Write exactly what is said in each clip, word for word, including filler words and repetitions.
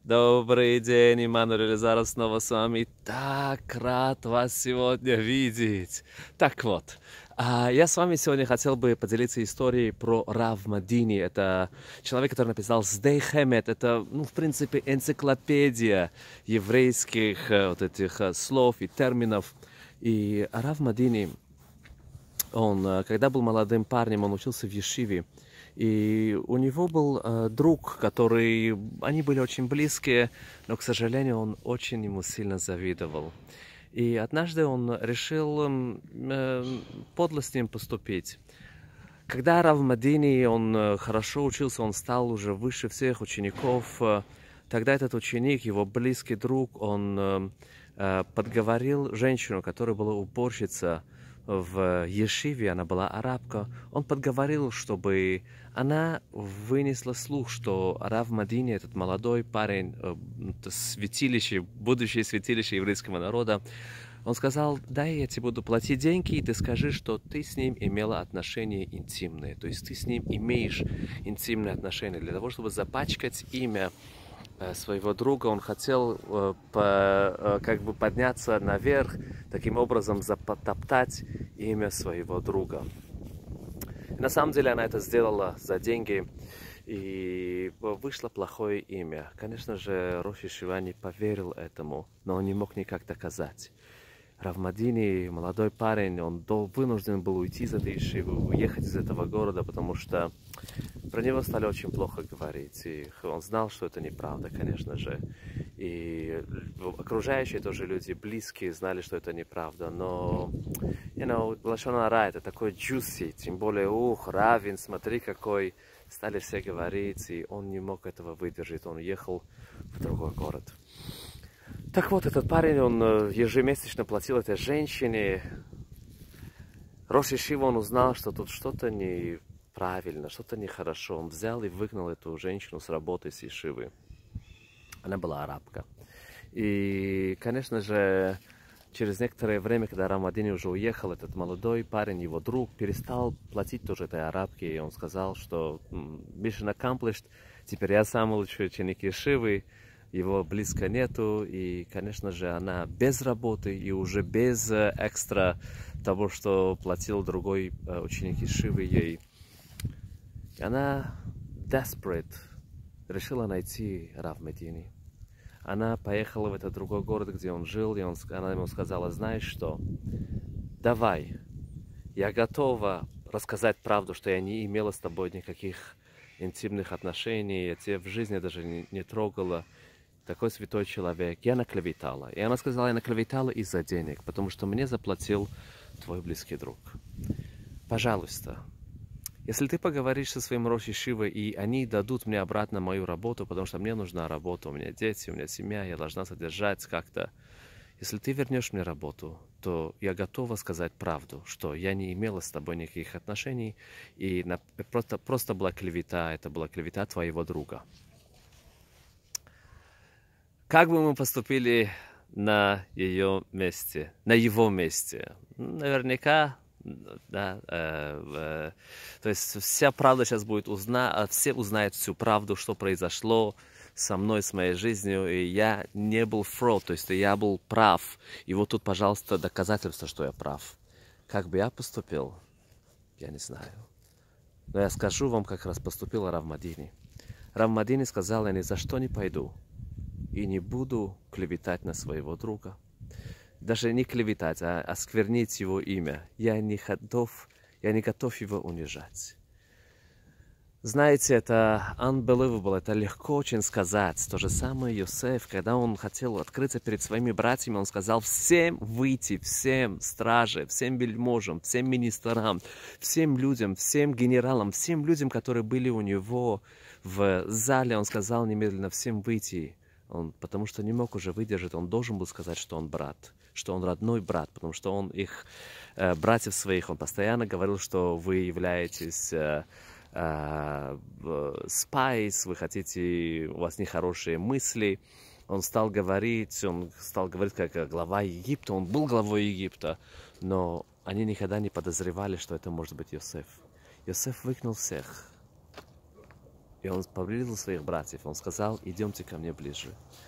Добрый день, Иммануэль Элизаров снова с вами. Так рад вас сегодня видеть. Так вот, а, я с вами сегодня хотел бы поделиться историей про Рав Мадини. Это человек, который написал Сдей Хемет. Это, ну, в принципе, энциклопедия еврейских э, вот этих э, слов и терминов. И Рав Мадини, он, э, когда был молодым парнем, он учился в Ешиве. И у него был э, друг, который... Они были очень близкие, но, к сожалению, он очень ему сильно завидовал. И однажды он решил э, подло с ним поступить. Когда Рав Мадини, он э, хорошо учился, он стал уже выше всех учеников, э, тогда этот ученик, его близкий друг, он э, э, подговорил женщину, которая была уборщица в Ешиве, она была арабка, он подговорил, чтобы она вынесла слух, что Рав Мадини, этот молодой парень, святилище, будущее святилище еврейского народа, он сказал: дай я тебе буду платить деньги, и ты скажи, что ты с ним имела отношения интимные, то есть ты с ним имеешь интимные отношения. Для того, чтобы запачкать имя своего друга, он хотел э, по, э, как бы подняться наверх, таким образом запотоптать имя своего друга. И на самом деле она это сделала за деньги, и вышло плохое имя. Конечно же, Рош Ешива не поверил этому, но он не мог никак доказать. Рав Мадини, молодой парень, он вынужден был уйти из этой Ешивы, уехать из этого города, потому что про него стали очень плохо говорить. И он знал, что это неправда, конечно же. И окружающие тоже люди, близкие, знали, что это неправда. Но, you know, лашон ара — это такой juicy, тем более, ух, раввин, смотри какой. Стали все говорить, и он не мог этого выдержать. Он уехал в другой город. Так вот, этот парень, он ежемесячно платил этой женщине. Рош Ешива, он узнал, что тут что-то неправильно, что-то нехорошо. Он взял и выгнал эту женщину с работы, с Ешивы. Она была арабка. И, конечно же, через некоторое время, когда Рав Мадини уже уехал, этот молодой парень, его друг, перестал платить тоже этой арабке. И он сказал, что mission accomplished, теперь я самый лучший ученик Ешивы. Его близко нету, и, конечно же, она без работы и уже без экстра того, что платил другой ученик Ешивы ей. И она desperate, решила найти Рав Мадини. Она поехала в этот другой город, где он жил, и он, она ему сказала: знаешь что, давай, я готова рассказать правду, что я не имела с тобой никаких интимных отношений, я тебя в жизни даже не, не трогала. Такой святой человек. Я наклеветала. И она сказала: я наклеветала из-за денег, потому что мне заплатил твой близкий друг. Пожалуйста, если ты поговоришь со своим Рош Ешивой, и они дадут мне обратно мою работу, потому что мне нужна работа, у меня дети, у меня семья, я должна содержать как-то. Если ты вернешь мне работу, то я готова сказать правду, что я не имела с тобой никаких отношений, и на, просто, просто была клевета, это была клевета твоего друга. Как бы мы поступили на ее месте, на его месте? Наверняка, да, э, э, то есть вся правда сейчас будет узнана, все узнают всю правду, что произошло со мной, с моей жизнью, и я не был fraud, то есть я был прав. И вот тут, пожалуйста, доказательство, что я прав. Как бы я поступил, я не знаю. Но я скажу вам, как раз поступил Рав Мадини. Рав Мадини сказал: я ни за что не пойду и не буду клеветать на своего друга. Даже не клеветать, а осквернить его имя. Я не готов, я не готов его унижать. Знаете, это unbelievable, это легко очень сказать. То же самое Йосеф, когда он хотел открыться перед своими братьями, он сказал всем выйти, всем страже, всем вельможам, всем министрам, всем людям, всем генералам, всем людям, которые были у него в зале, он сказал немедленно всем выйти. Он, потому что не мог уже выдержать, он должен был сказать, что он брат, что он родной брат, потому что он их, э, братьев своих, он постоянно говорил, что вы являетесь э, э, spies, вы хотите, у вас нехорошие мысли. Он стал говорить, он стал говорить как глава Египта, он был главой Египта, но они никогда не подозревали, что это может быть Йосеф. Йосеф выгнал всех. И он приблизил своих братьев. Он сказал: идемте ко мне ближе.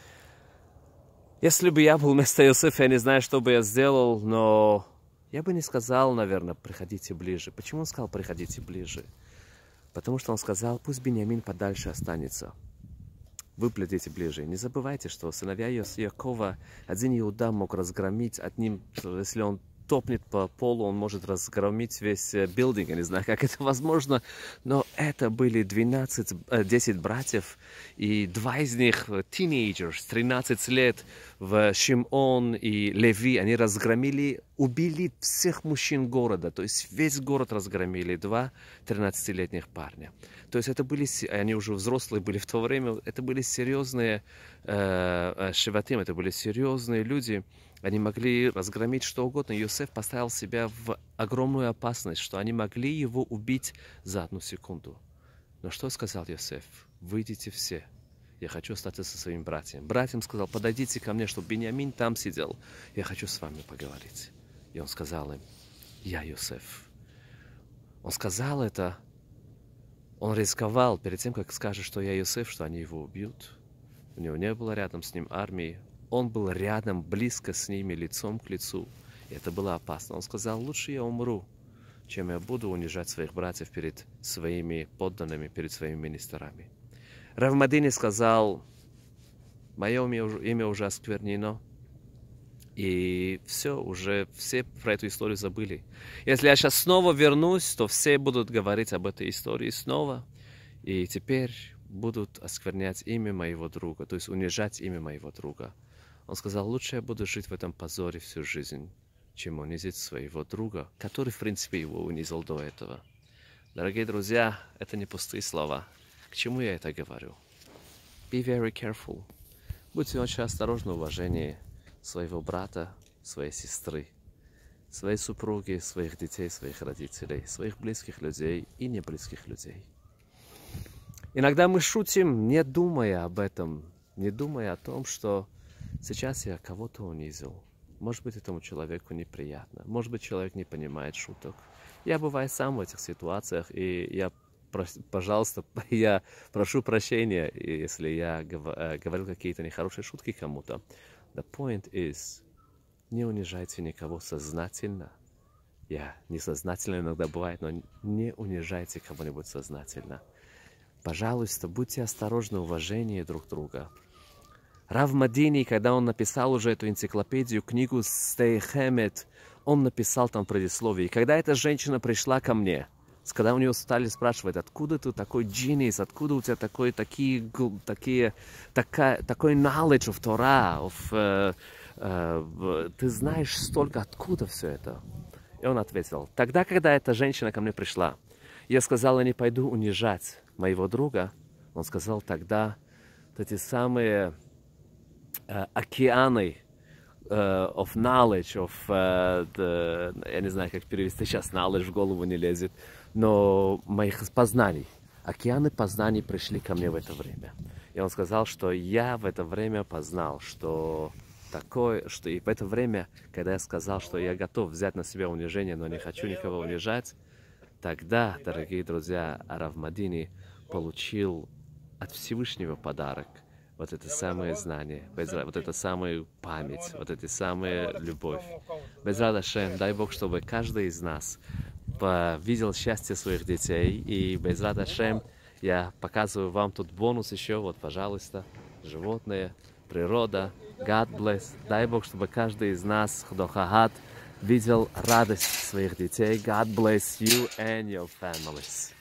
Если бы я был вместо Иосифа, я не знаю, что бы я сделал, но я бы не сказал, наверное, приходите ближе. Почему он сказал приходите ближе? Потому что он сказал: пусть Биньямин подальше останется. Вы придите ближе. Не забывайте, что сыновья Якова, один Иуда мог разгромить одним, если он топнет по полу, он может разгромить весь билдинг. Я не знаю, как это возможно, но это были двенадцать, десять братьев, и два из них тинейджеры, тринадцать лет, в Шимон и Леви. Они разгромили, убили всех мужчин города, то есть весь город разгромили, два тринадцатилетних парня. То есть это были, они уже взрослые были в то время, это были серьезные э, шеватим, это были серьезные люди. Они могли разгромить что угодно. Иосиф поставил себя в огромную опасность, что они могли его убить за одну секунду. Но что сказал Иосиф? Выйдите все. Я хочу остаться со своим братьям. Братьям сказал: подойдите ко мне, чтобы Биньямин там сидел. Я хочу с вами поговорить. И он сказал им: я Иосиф. Он сказал это, он рисковал перед тем, как скажет, что я Иосиф, что они его убьют. У него не было рядом с ним армии. Он был рядом, близко с ними, лицом к лицу. И это было опасно. Он сказал: лучше я умру, чем я буду унижать своих братьев перед своими подданными, перед своими министрами. Рав Мадини сказал: мое имя уже осквернено. И все, уже все про эту историю забыли. Если я сейчас снова вернусь, то все будут говорить об этой истории снова. И теперь будут осквернять имя моего друга, то есть унижать имя моего друга. Он сказал: лучше я буду жить в этом позоре всю жизнь, чем унизить своего друга, который, в принципе, его унизил до этого. Дорогие друзья, это не пустые слова. К чему я это говорю? Be very careful. Будьте очень осторожны в уважении своего брата, своей сестры, своей супруги, своих детей, своих родителей, своих близких людей и неблизких людей. Иногда мы шутим, не думая об этом, не думая о том, что сейчас я кого-то унизил. Может быть, этому человеку неприятно. Может быть, человек не понимает шуток. Я бываю сам в этих ситуациях, и я, пожалуйста, я прошу прощения, если я говорил какие-то нехорошие шутки кому-то. The point is, не унижайте никого сознательно. Я несознательно иногда бывает, но не унижайте кого-нибудь сознательно. Пожалуйста, будьте осторожны в уважении друг друга. Рав Мадини, когда он написал уже эту энциклопедию, книгу Stay Hamed, он написал там предисловие. И когда эта женщина пришла ко мне, когда у нее стали спрашивать: откуда ты такой genius, откуда у тебя такой, такие, такие, такая, такой knowledge of Torah, of, uh, uh, ты знаешь столько, откуда все это? И он ответил: тогда, когда эта женщина ко мне пришла, я сказал: я не пойду унижать моего друга. Он сказал: тогда эти самые uh, океаны uh, of knowledge, of, uh, the, я не знаю, как перевести сейчас, knowledge в голову не лезет, но моих познаний, океаны познаний пришли ко мне в это время. И он сказал, что я в это время познал, что такое, что и в это время, когда я сказал, что я готов взять на себя унижение, но не хочу никого унижать, тогда, дорогие друзья, Рав Мадини получил от Всевышнего подарок. Вот это самое знание, вот это самая память, вот эта самая любовь. Безрат Ашем, дай Бог, чтобы каждый из нас видел счастье своих детей. И Безрат Ашем, я показываю вам тут бонус еще. Вот, пожалуйста, животные, природа. God bless. Дай Бог, чтобы каждый из нас, Хдохагат, видел радость своих детей. God bless you and your families.